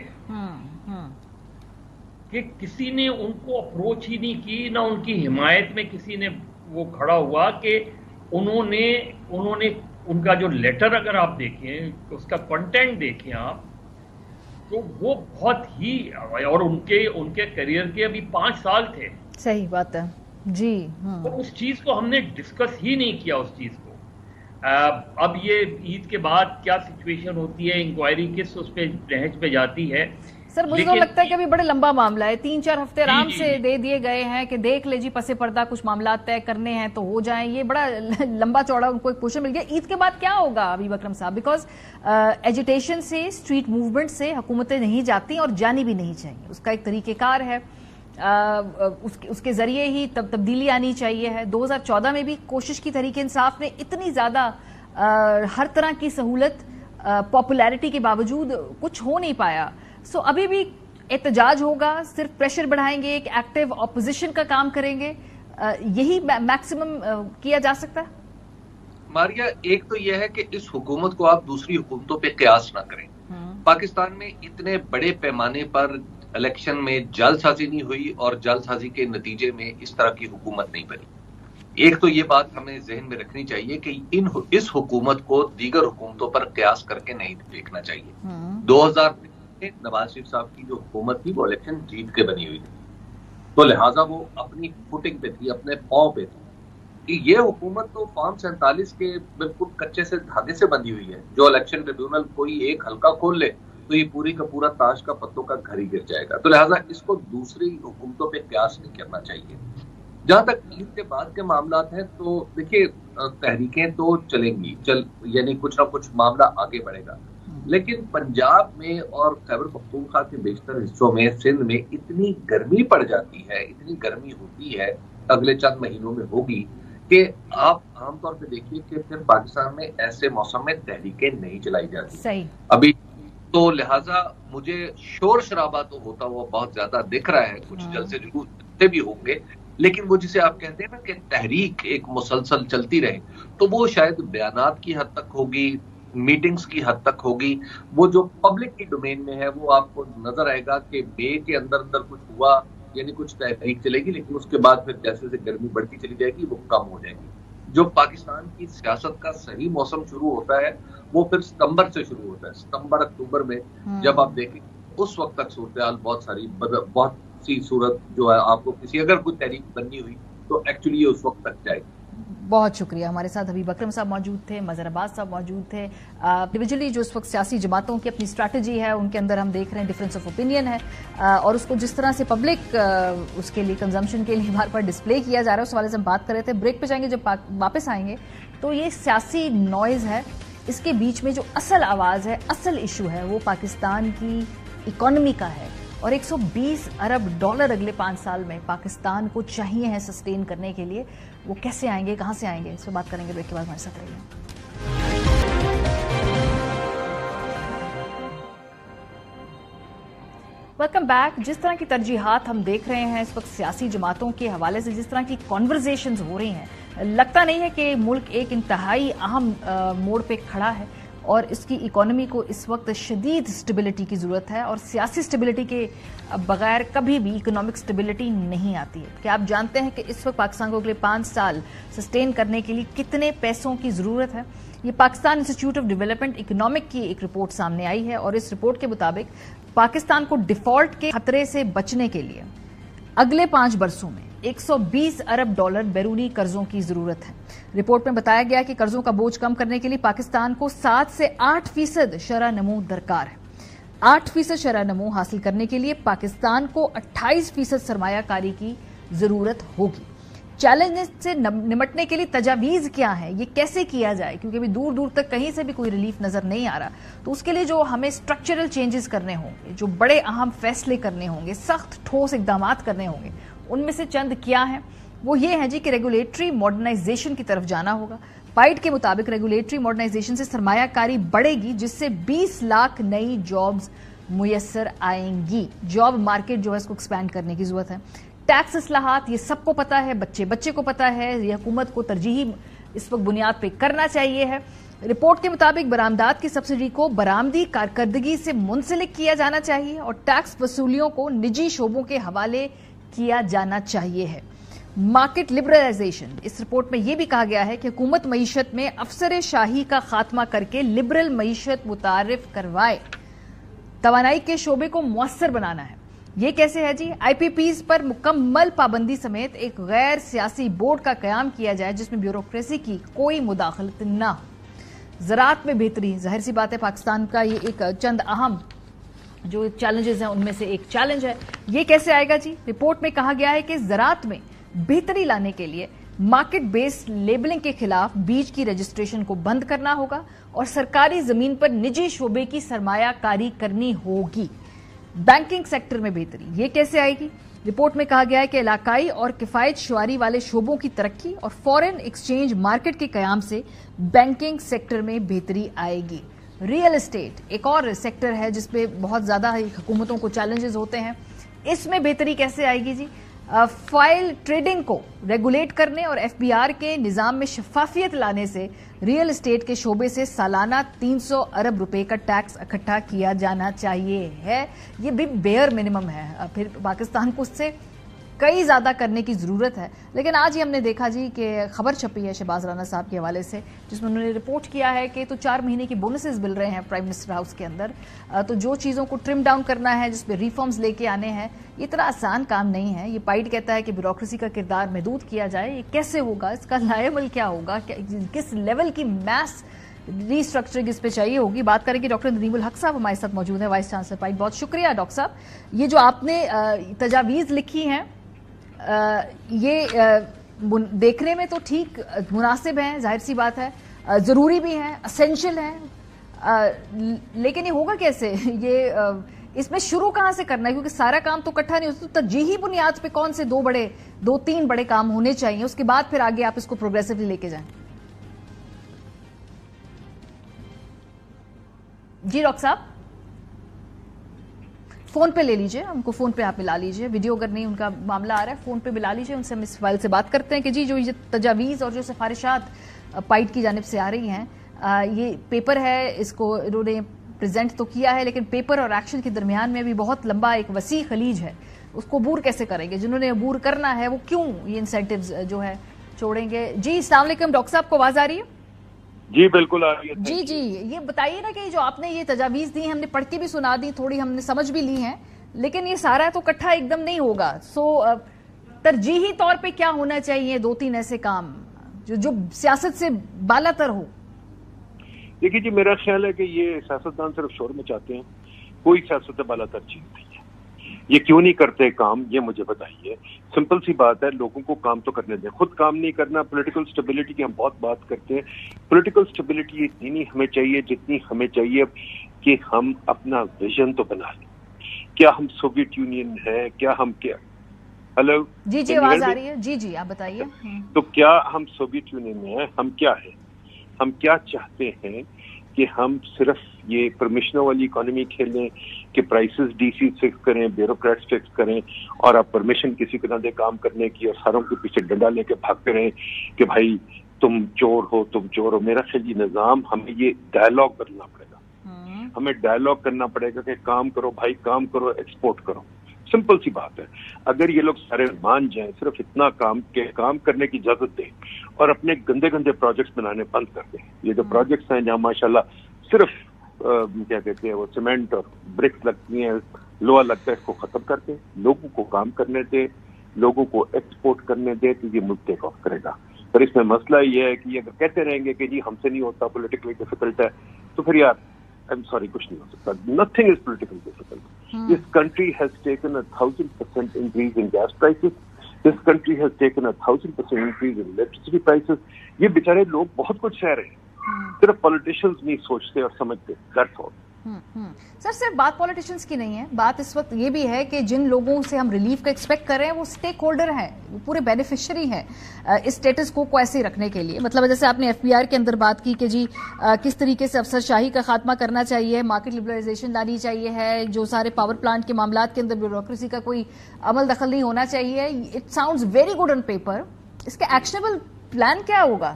کہ کسی نے ان کو اپروچ ہی نہیں کی، نہ ان کی حمایت میں کسی نے وہ کھڑا ہوا کہ انہوں نے انہوں نے ان کا جو لیٹر اگر آپ دیکھیں اس کا کنٹینٹ دیکھیں آپ تو وہ بہت ہی, اور ان کے ان کے کریئر کے ابھی پانچ سال تھے. صحیح بات ہے جی. تو اس چیز کو ہم نے ڈسکس ہی نہیں کیا اس چیز کو. اب یہ عید کے بعد کیا سچویشن ہوتی ہے, انکوائری کس اس پہ نہج پہ جاتی ہے. سر مجھے تو لگتا ہے کہ ابھی بڑے لمبا معاملہ ہے, تین چار ہفتے آرام سے دے دیے گئے ہیں کہ دیکھ لے جی پس پردہ کچھ معاملات طے کرنے ہیں تو ہو جائیں. یہ بڑا لمبا چوڑا ان کو ایک پوزیشن مل گیا. عید کے بعد کیا ہوگا حبیب اکرم صاحب؟ بیکاز ایجیٹیشن سے, اسٹریٹ موومنٹ سے حکومتیں نہیں جاتی اور جانی بھی نہیں چاہیے. اس کا ایک طریقہ کار ہے, اس کے ذریعے ہی تب تبدیلی آنی چاہیے ہے. دو ہزار چودہ میں بھی کوشش کی تحریک انصاف نے, اتنی زیادہ ہر طرح کی سہولت پاپولیرٹی کے باوجود کچھ ہو نہیں پایا. سو ابھی بھی احتجاج ہوگا, صرف پریشر بڑھائیں گے, ایک ایکٹیو اپوزیشن کا کام کریں گے, یہی میکسیمم کیا جا سکتا ہے. ماریا, ایک تو یہ ہے کہ اس حکومت کو آپ دوسری حکومتوں پہ قیاس نہ کریں. پاکستان میں اتنے بڑے پیمانے پر الیکشن میں جعل سازی نہیں ہوئی اور جعل سازی کے نتیجے میں اس طرح کی حکومت نہیں بنی. ایک تو یہ بات ہمیں ذہن میں رکھنی چاہیے کہ ان اس حکومت کو دیگر حکومتوں پر قیاس کر کے نہیں دیکھنا چاہیے. دو ہزار نواز شریف صاحب کی جو حکومت تھی وہ الیکشن جیت کے بنی ہوئی تھی, تو لہٰذا وہ اپنی فوٹنگ پہ تھی, اپنے پاؤں پہ تھی. یہ حکومت تو فارم سینتالیس کے بالکل کچے سے دھاگے سے بندھی ہوئی ہے. جو الیکشن ٹریبیونل کوئی ایک ہلکا کھول لے تو یہ پوری کا پورا تاش کا پتوں کا گھر ہی گر جائے گا. تو لہٰذا اس کو دوسری حکومتوں پہ قیاس نہیں کرنا چاہیے. جہاں تک عید کے بعد کے معاملات ہیں تو دیکھیے تحریکیں تو چلیں گی, چل یعنی کچھ نہ کچھ معاملہ آگے بڑھے گا, لیکن پنجاب میں اور خیبر پختونخوا کے بیشتر حصوں میں, سندھ میں اتنی گرمی پڑ جاتی ہے, اتنی گرمی ہوتی ہے اگلے چند مہینوں میں ہوگی کہ آپ عام طور پہ دیکھیے کہ پھر پاکستان میں ایسے موسم میں تحریکیں نہیں چلائی جاتی صحیح ابھی. تو لہٰذا مجھے شور شرابہ تو ہوتا ہوا بہت زیادہ دکھ رہا ہے, کچھ جلسے جلوس بھی ہوں گے, لیکن وہ جسے آپ کہتے ہیں نا کہ تحریک ایک مسلسل چلتی رہے, تو وہ شاید بیانات کی حد تک ہوگی, میٹنگز کی حد تک ہوگی. وہ جو پبلک کی ڈومین میں ہے وہ آپ کو نظر آئے گا کہ مے کے اندر اندر کچھ ہوا, یعنی کچھ تحریک چلے گی, لیکن اس کے بعد پھر جیسے جیسے گرمی بڑھتی چلی جائے گی وہ کم ہو جائے گی. جو پاکستان کی سیاست کا صحیح موسم شروع ہوتا ہے وہ پھر ستمبر سے شروع ہوتا ہے. ستمبر اکتوبر میں جب آپ دیکھیں اس وقت تک صورتحال بہت ساری بہت سی صورت جو ہے آپ کو کسی اگر کوئی تحریک بننی ہوئی تو ایکچولی اس وقت تک جائے گی. بہت شکریہ. ہمارے ساتھ حبیب اکرم صاحب موجود تھے, مظہر عباس صاحب موجود تھے. انڈیویجولی جو اس وقت سیاسی جماعتوں کی اپنی اسٹریٹجی ہے ان کے اندر ہم دیکھ رہے ہیں ڈفرینس آف اوپینین ہے, اور اس کو جس طرح سے پبلک اس کے لیے کنزمپشن کے لیے بار بار ڈسپلے کیا جا رہا ہے, اس حوالے سے ہم بات کر رہے تھے. بریک پہ جائیں گے, جب واپس آئیں گے تو یہ سیاسی نوائز ہے, اس کے بیچ میں جو اصل آواز ہے, اصل ایشو ہے, وہ پاکستان کی اکانومی کا ہے, اور ایک سو بیس ارب ڈالر اگلے پانچ سال میں پاکستان کو چاہیے ہیں سسٹین کرنے کے لیے. وہ کیسے آئیں گے, کہاں سے آئیں گے, اس پہ بات کریں گے. بریک کے بعد ہمارے ساتھ رہیے. Welcome back. جس طرح کی ترجیحات ہم دیکھ رہے ہیں اس وقت سیاسی جماعتوں کے حوالے سے, جس طرح کی کانورزیشنز ہو رہی ہیں, لگتا نہیں ہے کہ ملک ایک انتہائی اہم موڑ پہ کھڑا ہے, اور اس کی اکانومی کو اس وقت شدید سٹیبلٹی کی ضرورت ہے, اور سیاسی سٹیبلٹی کے بغیر کبھی بھی اکنامک سٹیبلٹی نہیں آتی ہے. کیا آپ جانتے ہیں کہ اس وقت پاکستان کو اگلے پانچ سال سسٹین کرنے کے لیے کتنے پیسوں کی ضرورت ہے؟ یہ Pakistan institute of development economic کی ایک رپورٹ سامنے آئی ہے, اور اس رپورٹ کے مطابق پاکستان کو ڈیفالٹ کے خطرے سے بچنے کے لیے اگلے پانچ برسوں میں ایک سو بیس ارب ڈالر بیرونی قرضوں کی ضرورت ہے. رپورٹ میں بتایا گیا کہ قرضوں کا بوجھ کم کرنے کے لیے پاکستان کو سات سے آٹھ فیصد شرح نمو درکار ہے. آٹھ فیصد شرح نمو حاصل کرنے کے لیے پاکستان کو اٹھائیس فیصد سرمایہ کاری کی ضرورت ہوگی. چیلنج سے نمٹنے کے لیے تجاویز کیا ہے, یہ کیسے کیا جائے, کیونکہ ابھی دور دور تک کہیں سے بھی کوئی ریلیف نظر نہیں آ رہا. تو اس کے لیے جو ہمیں اسٹرکچرل چینجز کرنے ہوں گے, جو بڑے اہم فیصلے کرنے ہوں گے, سخت ٹھوس اقدامات کرنے ہوں گے, ان میں سے چند کیا ہیں وہ یہ ہیں جی کہ ریگولیٹری ماڈرنائزیشن کی طرف جانا ہوگا. پائٹ کے مطابق ریگولیٹری ماڈرنائزیشن سے سرمایہ کاری بڑھے گی, جس سے بیس لاکھ نئی جابز میسر آئیں گی. جاب مارکیٹ جو ہے اس کو ایکسپینڈ کرنے کی ضرورت ہے. ٹیکس اصلاحات, یہ سب کو پتا ہے, بچے بچے کو پتا ہے, یہ حکومت کو ترجیحی اس وقت بنیاد پہ کرنا چاہیے ہے. رپورٹ کے مطابق برآمدات کی سبسڈی کو برآمدی کارکردگی سے منسلک کیا جانا چاہیے, اور ٹیکس وصولیوں کو نجی شعبوں کے حوالے کیا جانا چاہیے ہے. مارکیٹ لبرلائزیشن, اس رپورٹ میں یہ بھی کہا گیا ہے کہ حکومت معیشت میں افسر شاہی کا خاتمہ کر کے لبرل معیشت متعارف کروائے. توانائی کے شعبے کو مؤثر بنانا ہے. یہ کیسے ہے جی؟ آئی پی پیز پر مکمل پابندی سمیت ایک غیر سیاسی بورڈ کا قیام کیا جائے جس میں بیوروکریسی کی کوئی مداخلت نہ ہو. زراعت میں بہتری، ظاہر سی بات ہے پاکستان کا یہ ایک چند اہم جو چیلنجز ہیں ان میں سے ایک چیلنج ہے. یہ کیسے آئے گا جی؟ رپورٹ میں کہا گیا ہے کہ زراعت میں بہتری لانے کے لیے مارکیٹ بیس لیبلنگ کے خلاف بیج کی رجسٹریشن کو بند کرنا ہوگا اور سرکاری زمین پر نجی شعبے کی سرمایہ کاری کرنی ہوگی. بینکنگ سیکٹر میں بہتری، یہ کیسے آئے گی؟ رپورٹ میں کہا گیا ہے کہ علاقائی اور کفایت شعاری والے شعبوں کی ترقی اور فورن ایکسچینج مارکیٹ کے قیام سے بینکنگ سیکٹر میں بہتری آئے گی. ریئل اسٹیٹ ایک اور سیکٹر ہے جس پہ بہت زیادہ حکومتوں کو چیلنجز ہوتے ہیں. اس میں بہتری کیسے آئے گی جی؟ فائل ٹریڈنگ کو ریگولیٹ کرنے اور ایف بی آر کے نظام میں شفافیت لانے سے ریئل اسٹیٹ کے شعبے سے سالانہ تین سو ارب روپے کا ٹیکس اکٹھا کیا جانا چاہیے ہے. یہ بھی بیئر منیمم ہے. پھر پاکستان کو اس سے کئی زیادہ کرنے کی ضرورت ہے. لیکن آج ہی ہم نے دیکھا جی کہ خبر چھپی ہے شہباز رانا صاحب کے حوالے سے جس میں انہوں نے رپورٹ کیا ہے کہ تو چار مہینے کی بونسز مل رہے ہیں پرائم منسٹر ہاؤس کے اندر. تو جو چیزوں کو ٹرم ڈاؤن کرنا ہے، جس پہ ریفارمز لے کے آنے ہیں، یہ اتنا آسان کام نہیں ہے. یہ پائٹ کہتا ہے کہ بیوروکریسی کا کردار محدود کیا جائے. یہ کیسے ہوگا؟ اس کا لائے عمل کیا ہوگا؟ کس لیول کی میس ری اسٹرکچرنگ اس پہ چاہیے ہوگی؟ بات کریں گے. ڈاکٹر ندیم الحق صاحب ہمارے ساتھ موجود ہیں، وائس چانسلر پائٹ. بہت شکریہ ڈاکٹر صاحب. یہ جو آپ نے تجاویز لکھی ہیں یہ دیکھنے میں تو ٹھیک مناسب ہیں، ظاہر سی بات ہے، ضروری بھی ہیں، اسینشل ہیں، لیکن یہ ہوگا کیسے؟ یہ اس میں شروع کہاں سے کرنا ہے؟ کیونکہ سارا کام تو اکٹھا نہیں ہوتا. ترجیحی بنیاد پہ کون سے دو بڑے دو تین بڑے کام ہونے چاہیے، اس کے بعد پھر آگے آپ اس کو پروگریسولی لے کے جائیں. جی ڈاکٹر صاحب فون پہ لے لیجئے، ہم کو فون پہ آپ ملا لیجئے. ویڈیو اگر نہیں ان کا معاملہ آ رہا ہے فون پہ ملا لیجئے. ان سے ہم اس فائل سے بات کرتے ہیں کہ جی جو یہ تجاویز اور جو سفارشات پائٹ کی جانب سے آ رہی ہیں، یہ پیپر ہے، اس کو انہوں نے پریزنٹ تو کیا ہے لیکن پیپر اور ایکشن کے درمیان میں بھی بہت لمبا ایک وسیع خلیج ہے. اس کو عبور کیسے کریں گے؟ جنہوں نے عبور کرنا ہے وہ کیوں یہ انسینٹیوز جو ہے چھوڑیں گے؟ جی السلام علیکم ڈاکٹر صاحب، کو آواز آ رہی ہے؟ جی بالکل آ رہی ہے. جی جی یہ بتائیے نا کہ جو آپ نے یہ تجاویز دی ہم نے پڑھ کے بھی سنا دی، تھوڑی ہم نے سمجھ بھی لی ہیں، لیکن یہ سارا تو اکٹھا ایک دم نہیں ہوگا. سو ترجیحی طور پہ کیا ہونا چاہیے دو تین ایسے کام جو جو سیاست سے بالا تر ہو؟ دیکھیے جی میرا خیال ہے کہ یہ سیاستدان صرف شور مچاتے ہیں، کوئی سیاست سے بالا تر چیز نہیں ہے. یہ کیوں نہیں کرتے کام یہ مجھے بتائیے. سمپل سی بات ہے، لوگوں کو کام تو کرنے دیں. خود کام نہیں کرنا. پولیٹیکل سٹیبلٹی کی ہم بہت بات کرتے ہیں. پولیٹیکل سٹیبلٹی اتنی نہیں ہمیں چاہیے جتنی ہمیں چاہیے کہ ہم اپنا ویژن تو بنا لیں. کیا ہم سوویت یونین ہے؟ کیا ہم کیا ہلو جی جی آواز آ رہی ہے. جی جی آپ بتائیے. تو کیا ہم سوویت یونین میں ہیں؟ ہم کیا ہیں؟ ہم کیا چاہتے ہیں کہ ہم صرف یہ پرمیشنوں والی اکانومی کھیلیں کہ پرائسز ڈی سی فکس کریں، بیوروکریٹس فکس کریں اور آپ پرمیشن کسی کو نہ دیں کام کرنے کی اور ساروں کے پیچھے ڈنڈا لے کے بھاگتے رہیں کہ بھائی تم چور ہو تم چور ہو. میرا خیال یہ نظام ہمیں یہ ڈائلاگ کرنا پڑے گا. ہمیں ڈائلاگ کرنا پڑے گا کہ کام کرو بھائی، کام کرو، ایکسپورٹ کرو. سمپل سی بات ہے. اگر یہ لوگ سارے مان جائیں، صرف اتنا کام کے کام کرنے کی اجازت دیں اور اپنے گندے گندے پروجیکٹس بنانے بند کر دیں. یہ جو پروجیکٹس ہیں جہاں ماشاءاللہ صرف کیا کہتے ہیں وہ سیمنٹ اور برکس لگتی ہیں، لوہا لگتا ہے، اس کو ختم کر دیں. لوگوں کو کام کرنے دیں، لوگوں کو ایکسپورٹ کرنے دیں تو یہ ملک ٹیک آف کرے گا. پر اس میں مسئلہ یہ ہے کہ اگر کہتے رہیں گے کہ جی ہم سے نہیں ہوتا، پولیٹیکلی ڈیفیکلٹ ہے، تو پھر یار I'm sorry, کچھ نہیں ہو سکتا. Nothing is politically difficult. Hmm. This country has taken a thousand percent increase in gas prices. This country has taken a thousand percent increase in electricity prices. یہ بیچارے لوگ بہت کچھ سہ رہے ہیں. صرف پولیٹیشینز نہیں سوچتے اور سمجھتے. That's all. سر صرف بات پولیٹیشنز کی نہیں ہے، بات اس وقت یہ بھی ہے کہ جن لوگوں سے ہم ریلیف کا ایکسپیکٹ کر رہے ہیں وہ سٹیک ہولڈر ہیں، وہ پورے بینیفیشری ہیں اس سٹیٹس کو ایسے رکھنے کے لیے. مطلب جیسے آپ نے ایف بی آر کے اندر بات کی کہ جی کس طریقے سے افسر شاہی کا خاتمہ کرنا چاہیے، مارکیٹ لبرلائزیشن لانی چاہیے ہے، جو سارے پاور پلانٹ کے معاملات کے اندر بیوروکریسی کا کوئی عمل دخل نہیں ہونا چاہیے. It sounds very good on paper. اس کا ایکشنیبل پلان کیا ہوگا؟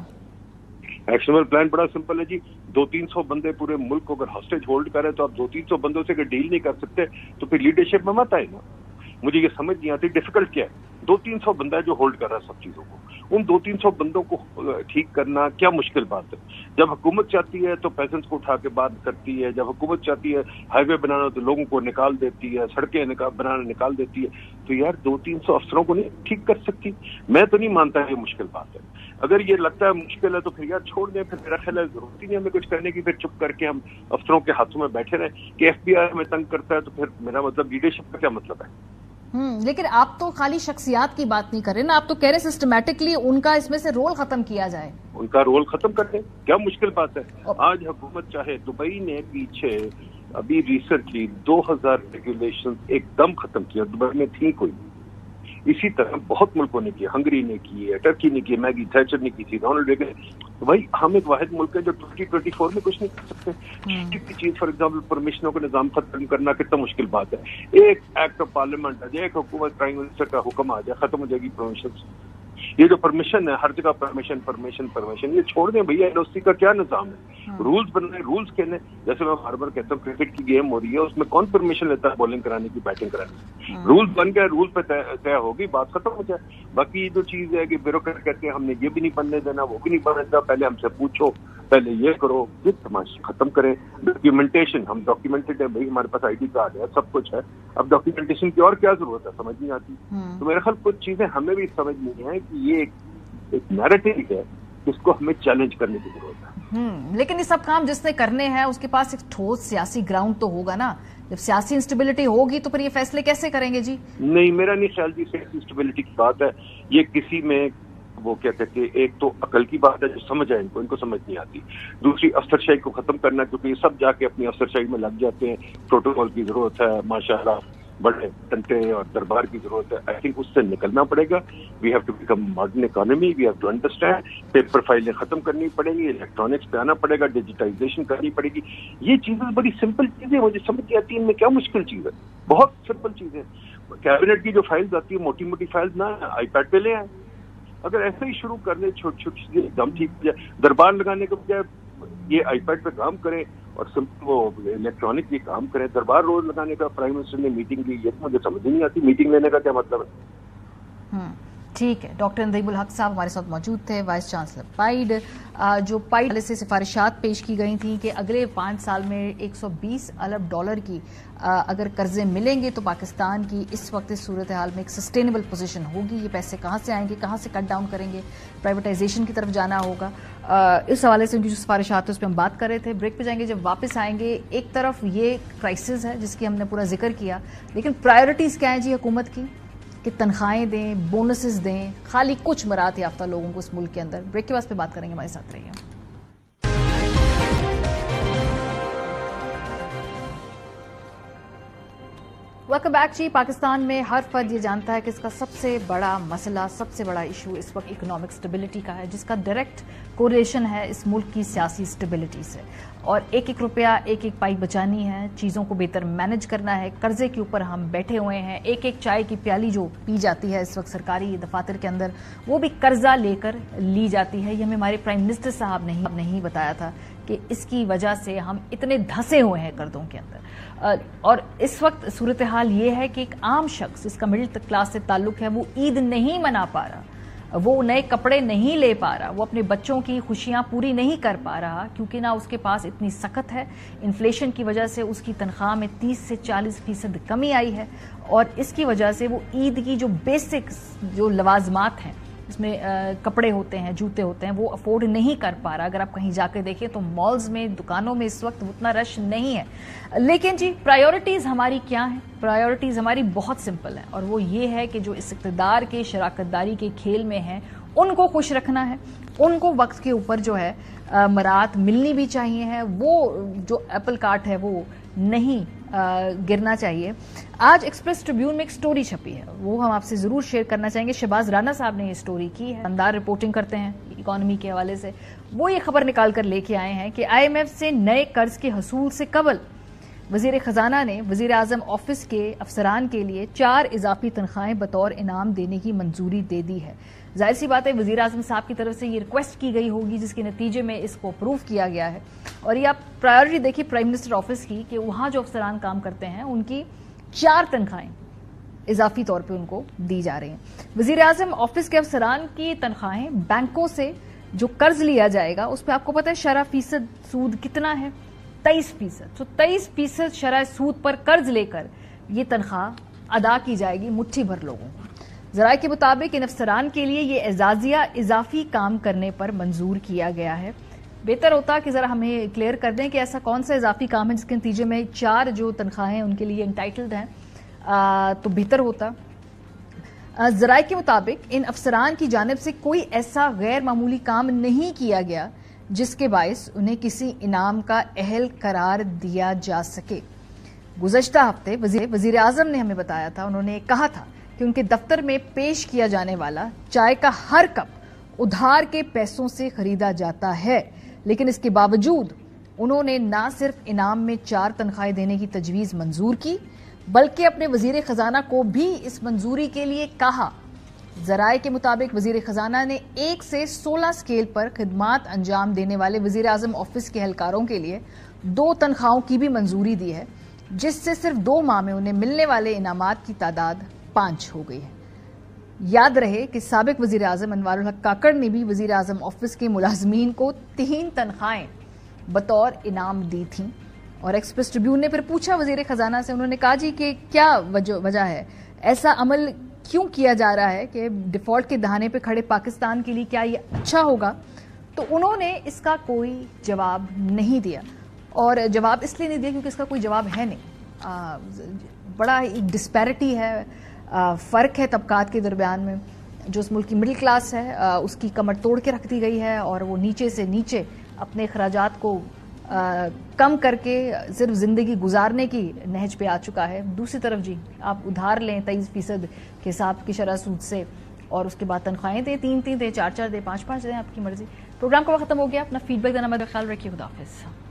ایکشنیبل پلان بڑا سمپل ہے جی. دو تین سو بندے پورے ملک کو اگر ہاسٹیج ہولڈ کرے تو آپ دو تین سو بندوں سے اگر ڈیل نہیں کر سکتے تو پھر لیڈرشپ میں مت آئے نا. مجھے یہ سمجھ نہیں آتی ڈیفیکلٹ کیا ہے. دو تین سو بندہ ہے جو ہولڈ کر رہا ہے سب چیزوں کو. उन दो तीन सौ बंदों को ठीक करना क्या मुश्किल बात है? जब हुकूमत चाहती है तो पेशेंट्स को उठा के बात करती है, जब हुकूमत चाहती है हाईवे बनाना तो लोगों को निकाल देती है, सड़कें निकाल बनाना निकाल देती है। तो यार दो तीन सौ अफसरों को नहीं ठीक कर सकती? मैं तो नहीं मानता ये मुश्किल बात है। अगर ये लगता है मुश्किल है तो फिर यार छोड़ दें, फिर मेरा ख्याल है जरूरत ही नहीं हमें कुछ करने की, फिर चुप करके हम अफसरों के हाथों में बैठे रहें कि एफ बी आई हमें तंग करता है, तो फिर मेरा मतलब लीडरशिप का क्या मतलब है? हम्म लेकिन आप तो खाली शख्सियात की बात नहीं कर रहे ना, आप तो कह रहे सिस्टमैटिकली उनका इसमें से रोल खत्म किया जाए। उनका रोल खत्म कर दें, क्या मुश्किल बात है? आज हुकूमत चाहे, दुबई ने पीछे अभी रिसेंटली दो हजार रेगुलेशन एकदम खत्म किया, दुबई में थी कोई। इसी तरह बहुत मुल्कों ने किया, हंगरी ने की है, टर्की ने की, मैगी थैचर ने की थी, रोनाल्ड रेगन। तो भाई हम एक वाहिद मुल्क है जो ट्वेंटी ट्वेंटी फोर में कुछ नहीं कर सकते। किसी की चीज फॉर एग्जाम्पल परमिशनों का निजाम खत्म करना कितना मुश्किल बात है? एक एक्ट ऑफ पार्लियामेंट आ जाए, एक हुकूमत प्राइम मिनिस्टर का हुक्म आ जाए, खत्म हो जाएगी परमिशन। ये जो परमिशन है, हर जगह परमिशन परमिशन परमिशन, ये छोड़ दें भैया। एनओसी का क्या निजाम है? रूल्स बनाए, रूल्स कहने, जैसे मैं बार बार कहता हूँ क्रिकेट की गेम हो रही है, उसमें कौन परमिशन लेता है बॉलिंग कराने की, बैटिंग कराने की? रूल्स बन गए, रूल पे तय होगी, बात खत्म हो जाए। बाकी जो चीज है कि ब्यूरोक्रेट कहते हैं हमने ये भी नहीं बनने देना, वो भी नहीं बनने देना, पहले हमसे पूछो, पहले ये करो, ये तमाशा खत्म करें। डॉक्यूमेंटेशन, हम डॉक्यूमेंटेड है भाई, हमारे पास आईडी कार्ड है, सब कुछ है, अब डॉक्यूमेंटेशन की और क्या जरूरत है? समझ नहीं आती। तो मेरे ख्याल कुछ चीजें हमें भी समझ नहीं है कि ये एक, एक नैरेटिव है जिसको हमें चैलेंज करने की जरूरत है। हम्म लेकिन ये सब काम जिसने करने हैं उसके पास एक ठोस सियासी ग्राउंड तो होगा ना। जब सियासी इंस्टेबिलिटी होगी तो फिर ये फैसले कैसे करेंगे जी? नहीं, मेरा नहीं ख्याल जी सियासी इंस्टेबिलिटी की बात है। ये किसी में वो क्या कहते हैं, एक तो अकल की बात है जो समझ आए इनको, इनको समझ नहीं आती। दूसरी अफसरशाही को खत्म करना, क्योंकि ये सब जाके अपनी अफसरशाही में लग जाते हैं। प्रोटोकॉल की जरूरत है, माशाल्लाह बड़े टंटे और दरबार की जरूरत है। आई थिंक उससे निकलना पड़ेगा। We have to become modern economy, we have to understand. Paper फाइलें खत्म करनी पड़ेंगी, इलेक्ट्रॉनिक्स पे आना पड़ेगा, डिजिटाइजेशन करनी पड़ेगी। ये चीजें बड़ी सिंपल चीजें, मुझे समझ नहीं आती इनमें क्या मुश्किल चीज है। बहुत सिंपल चीजें। कैबिनेट की जो फाइल्स आती है, मोटी मोटी फाइल्स ना आईपैड पे ले आए। अगर ऐसे ही शुरू कर ले, छोटी छोटी चीजें एकदम ठीक हो जाए। दरबार लगाने के बजाय ये आईपैड पे काम करें और सिंपल वो इलेक्ट्रॉनिक ये काम करें। दरबार रोज लगाने का प्राइम मिनिस्टर ने मीटिंग ली, ये तो मुझे समझ नहीं आती। मीटिंग लेने का क्या मतलब है? ठीक है, डॉक्टर नदीमुल हक साहब हमारे साथ मौजूद थे, वाइस चांसलर पाइड। जो पाइड से सिफारिशात पेश की गई थी कि अगले पाँच साल में एक सौ बीस अरब डॉलर की अगर कर्जे मिलेंगे तो पाकिस्तान की इस वक्त इस सूरत हाल में एक सस्टेनेबल पोजीशन होगी। ये पैसे कहाँ से आएंगे, कहाँ से कट डाउन करेंगे, प्राइवेटाइजेशन की तरफ जाना होगा। इस हवाले से उनकी जो सिफारिशात है उस पर हम बात कर रहे थे। ब्रेक पे जाएंगे, जब वापस आएंगे एक तरफ ये क्राइसिस है जिसकी हमने पूरा जिक्र किया, लेकिन प्रायोरिटीज क्या है जी हुकूमत की कि तनख्वाहें दें, बोनसेस दें खाली कुछ मरात याफ्ता लोगों को इस मुल्क के अंदर। ब्रेक के बाद पे बात करेंगे, हमारे साथ रहिए। वेलकम बैक जी। पाकिस्तान में हर फर्द ये जानता है कि इसका सबसे बड़ा मसला, सबसे बड़ा इशू इस वक्त इकोनॉमिक स्टेबिलिटी का है, जिसका डायरेक्ट कोरिलेशन है इस मुल्क की सियासी स्टेबिलिटी से। और एक एक रुपया, एक एक पाई बचानी है, चीज़ों को बेहतर मैनेज करना है। कर्जे के ऊपर हम बैठे हुए हैं। एक एक चाय की प्याली जो पी जाती है इस वक्त सरकारी दफातर के अंदर, वो भी कर्जा लेकर ली जाती है। ये हमें हमारे प्राइम मिनिस्टर साहब ने नहीं बताया था कि इसकी वजह से हम इतने धंसे हुए हैं कर्जों के अंदर। और इस वक्त सूरत हाल ये है कि एक आम शख्स जिसका मिडिल क्लास से ताल्लुक है, वो ईद नहीं मना पा रहा, वो नए कपड़े नहीं ले पा रहा, वो अपने बच्चों की खुशियां पूरी नहीं कर पा रहा, क्योंकि ना उसके पास इतनी सख्त है। इन्फ्लेशन की वजह से उसकी तनख्वाह में तीस से चालीस फीसद कमी आई है, और इसकी वजह से वो ईद की जो बेसिक जो लवाजमात हैं, इसमें आ, कपड़े होते हैं, जूते होते हैं, वो अफोर्ड नहीं कर पा रहा। अगर आप कहीं जाकर देखें तो मॉल्स में, दुकानों में इस वक्त उतना रश नहीं है। लेकिन जी प्रायोरिटीज़ हमारी क्या हैं? प्रायोरिटीज़ हमारी बहुत सिंपल है, और वो ये है कि जो इस इक़्तिदार के शराकतदारी के खेल में हैं उनको खुश रखना है। उनको वक्त के ऊपर जो है आ, मरात मिलनी भी चाहिए है। वो जो एप्पल कार्ट है वो नहीं आ, गिरना चाहिए। आज एक्सप्रेस ट्रिब्यून में एक स्टोरी छपी है, वो हम आपसे जरूर शेयर करना चाहेंगे। शहबाज राना साहब ने ये स्टोरी की है, अंदार रिपोर्टिंग करते हैं इकोनॉमी के हवाले से। वो ये खबर निकाल कर लेके आए हैं कि आईएमएफ से नए कर्ज के हसूल से कबल वजीर खजाना ने वजीर आजम ऑफिस के अफसरान के लिए चार इजाफी तनख्वाहें बतौर इनाम देने की मंजूरी दे दी है। जाहिर सी बात है वजीर आजम साहब की तरफ से ये रिक्वेस्ट की गई होगी, जिसके नतीजे में इसको अप्रूव किया गया है। और ये आप प्रायोरिटी देखिए प्राइम मिनिस्टर ऑफिस की, कि वहां जो अफसरान काम करते हैं उनकी चार तनख्वाहें اضافی طور پہ ان کو دی جا رہی ہیں۔ وزیر اعظم آفس کے افسران کی تنخواہیں بینکوں سے جو قرض لیا جائے گا اس پہ آپ کو پتہ ہے شرح فیصد سود کتنا ہے؟ تیئیس فیصد تو تیئیس فیصد شرح سود پر قرض لے کر یہ تنخواہ ادا کی جائے گی مٹھی بھر لوگوں کو۔ ذرائع کے مطابق ان افسران کے لیے یہ اعزازیہ اضافی کام کرنے پر منظور کیا گیا ہے۔ بہتر ہوتا کہ ذرا ہمیں کلیئر کر دیں کہ ایسا کون سا اضافی کام ہے جس کے نتیجے میں چار جو تنخواہیں ان کے لیے انٹائٹلڈ ہیں، تو بہتر ہوتا۔ ذرائع کے مطابق ان افسران کی جانب سے کوئی ایسا غیر معمولی کام نہیں کیا گیا جس کے باعث انہیں کسی انعام کا اہل قرار دیا جا سکے۔ گزشتہ ہفتے وزیر اعظم نے ہمیں بتایا تھا، انہوں نے کہا تھا کہ ان کے دفتر میں پیش کیا جانے والا چائے کا ہر کپ ادھار کے پیسوں سے خریدا جاتا ہے، لیکن اس کے باوجود انہوں نے نہ صرف انعام میں چار تنخواہیں دینے کی تجویز منظور کی بلکہ اپنے وزیر خزانہ کو بھی اس منظوری کے لیے کہا۔ ذرائع کے مطابق وزیر خزانہ نے ایک سے سولہ سکیل پر خدمات انجام دینے والے وزیر اعظم آفس کے اہلکاروں کے لیے دو تنخواہوں کی بھی منظوری دی ہے، جس سے صرف دو ماہ میں انہیں ملنے والے انعامات کی تعداد پانچ ہو گئی ہے۔ یاد رہے کہ سابق وزیر اعظم انوار الحق کاکڑ نے بھی وزیر اعظم آفس کے ملازمین کو تین تنخواہیں بطور انعام دی تھیں، اور ایکسپریس ٹریبیون نے پھر پوچھا وزیر خزانہ سے، انہوں نے کہا جی کہ کیا وجہ ہے، ایسا عمل کیوں کیا جا رہا ہے کہ ڈیفالٹ کے دہانے پہ کھڑے پاکستان کے لیے کیا یہ اچھا ہوگا؟ تو انہوں نے اس کا کوئی جواب نہیں دیا، اور جواب اس لیے نہیں دیا کیونکہ اس کا کوئی جواب ہے نہیں۔ آ, بڑا ایک ڈسپیرٹی ہے، آ, فرق ہے طبقات کے درمیان میں۔ جو اس ملک کی مڈل کلاس ہے آ, اس کی کمر توڑ کے رکھ دی گئی ہے، اور وہ نیچے سے نیچے اپنے اخراجات کو آ, کم کر کے صرف زندگی گزارنے کی نہج پہ آ چکا ہے۔ دوسری طرف جی آپ ادھار لیں تیئیس فیصد کے حساب کی شرح سود سے، اور اس کے بعد تنخواہیں دیں، تین تین دیں، چار چار دیں، پانچ پانچ دیں، آپ کی مرضی۔ پروگرام کا وقت ختم ہو گیا، اپنا فیڈ بیک دینا مت خیال رکھیے، خدا حافظ۔